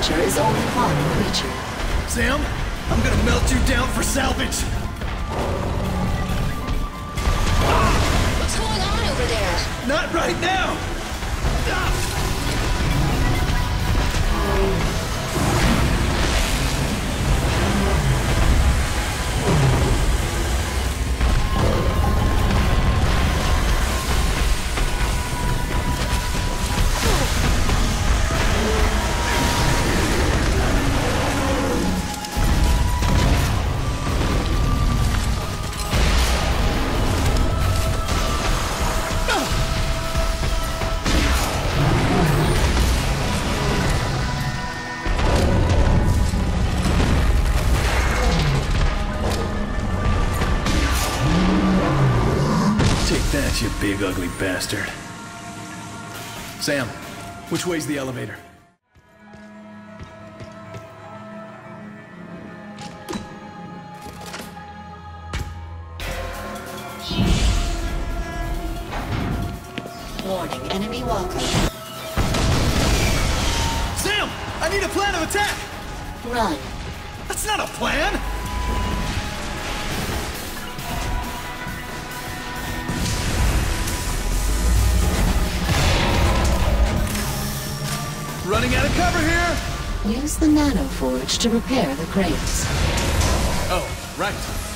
creature is only one creature. Sam, I'm gonna melt you down for salvage! What's going on over there? Not right now! That, you big ugly bastard. Sam, which way's the elevator? Warning, enemy walker. Sam! I need a plan of attack! Run. That's not a plan! Running out of cover here! Use the nanoforge to repair the crates. Oh, right.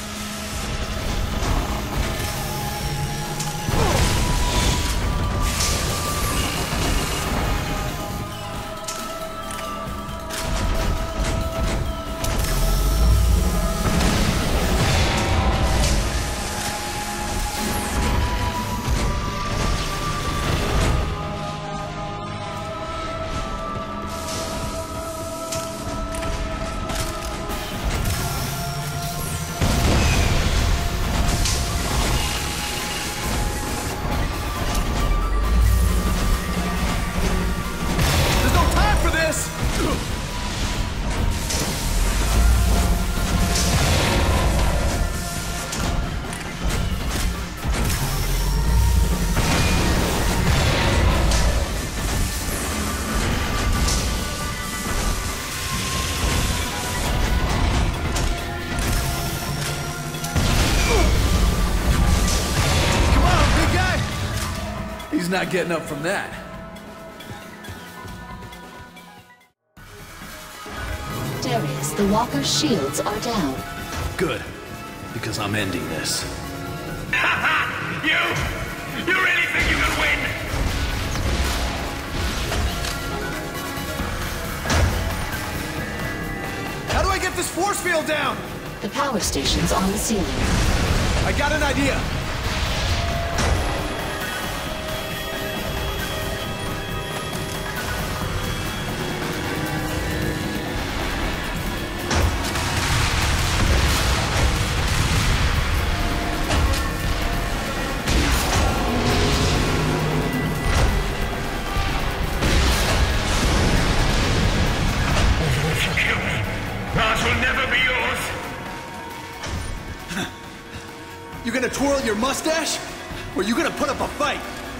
He's not getting up from that. Darius, the walker's shields are down. Good, because I'm ending this. You really think you can win? How do I get this force field down? The power station's on the ceiling. I got an idea. Mars will never be yours! You gonna twirl your mustache? Or you gonna put up a fight?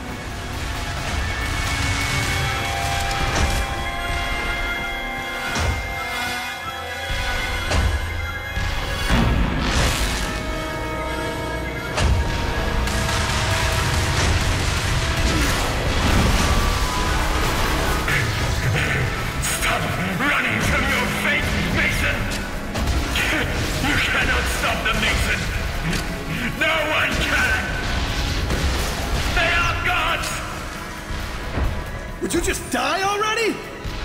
Stop running from your fate, Mason! You cannot stop them, Mason! No one can! They are gods! Would you just die already?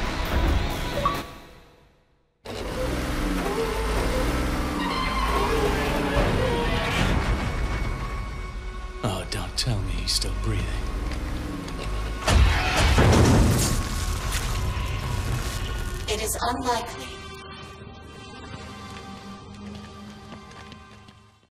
Oh, don't tell me he's still breathing. It is unlikely